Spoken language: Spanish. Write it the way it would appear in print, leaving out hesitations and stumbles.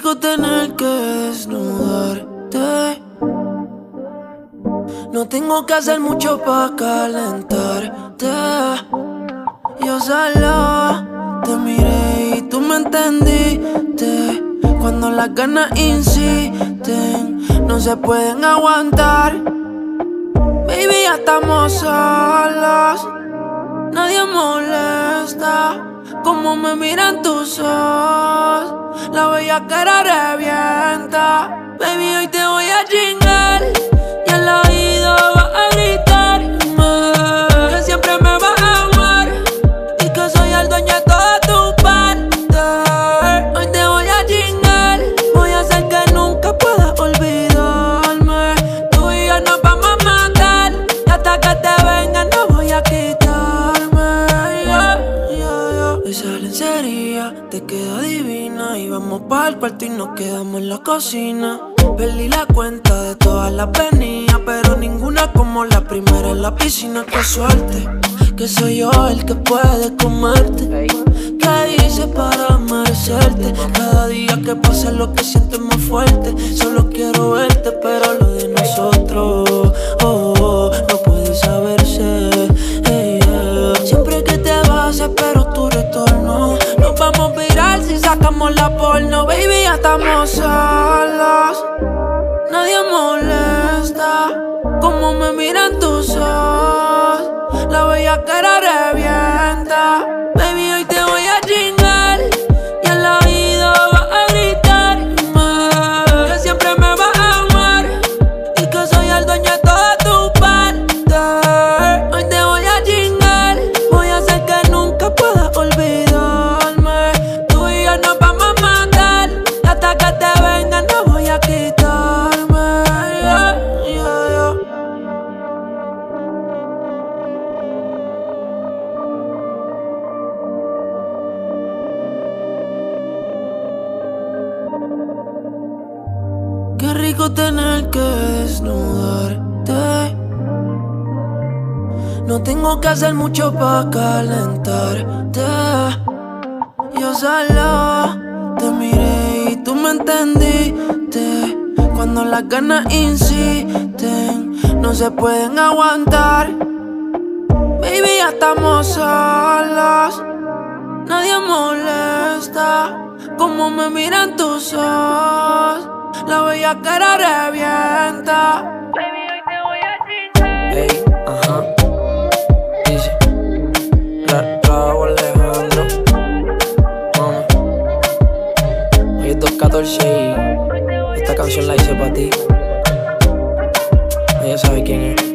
rico tener que desnudarte. No tengo que hacer mucho pa' calentarte. Yo solo te miré y tú me entendiste. Cuando las ganas insisten, no se pueden aguantar. Baby, ya estamos solos, nadie molesta. Como me miran tus ojos, la bellaquera revienta. Baby, hoy te voy a chingar y al oído vas a gritarme que siempre me vas a amar y que soy el dueño de toda tu parte. Hoy te voy a chingar, voy a hacer que nunca puedas olvidarme. Tú y yo nos vamos a matar y hasta que te venga no voy a quitarme. Esa lencería te queda divina y vamos pa'l cuarto y nos quedamos en la cocina. Perdí la cuenta de todas las venidas, pero ninguna como la primera en la piscina. Qué suerte, que soy yo el que puede comerte. ¿Qué hice para merecerte? Cada día que pasa lo que siento es más fuerte. Solo quiero verte, pero lo de nosotros no puede saberse. Siempre que te vas espero tu retorno. Nos vamos a virar si sacamos la porno. Baby, ya estamos solos, nadie molesta. Como me miran tus ojos, la bellaquera revienta. Baby, hoy te voy a chingar y al oído vas a gritarme que siempre me vas a amar y que soy el dueño de toda tu parte. Hoy te voy a chingar, voy a hacer que nunca puedas olvidarme. Tú y yo nos vamos a matar y hasta que te venga no voy a quitarme. Qué rico tener que desnudarte. No tengo que hacer mucho pa' calentarte. Yo solo te miré y tú me entendiste. Cuando las ganas insisten, no se pueden aguantar. Baby, ya estamos solos, nadie molesta. Como me miran tus ojos, la bellaquera revienta. Baby, hoy te voy a chingar. Ey, ajá. Dice Raúl Alejandro. Hoy es 214 y esta canción la hice para ti. Ella sabe quién es.